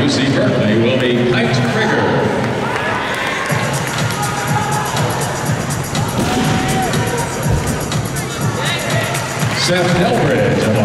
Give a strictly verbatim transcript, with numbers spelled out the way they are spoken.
U C Berkeley will be Kite Trigger. Seth Delbridge.